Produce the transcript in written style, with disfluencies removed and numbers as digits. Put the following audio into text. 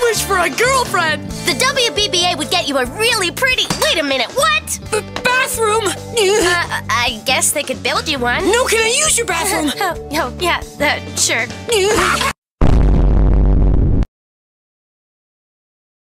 wish for a girlfriend. The WBBA would get you a really pretty... Wait a minute, what? Bathroom. I guess they could build you one. No, can I use your bathroom? Oh, yeah, sure.